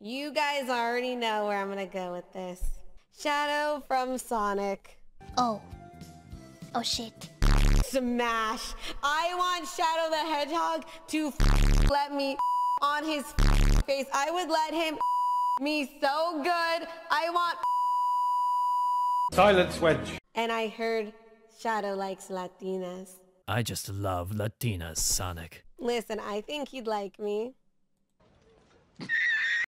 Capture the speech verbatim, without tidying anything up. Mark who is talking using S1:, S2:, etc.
S1: You guys already know where I'm gonna go with this. Shadow from Sonic.
S2: Oh. Oh shit.
S1: Smash. I want Shadow the Hedgehog to let me on his face. I would let him me so good. I want
S3: Silence, Wedge.
S1: And I heard Shadow likes Latinas.
S4: I just love Latinas, Sonic.
S1: Listen, I think he'd like me.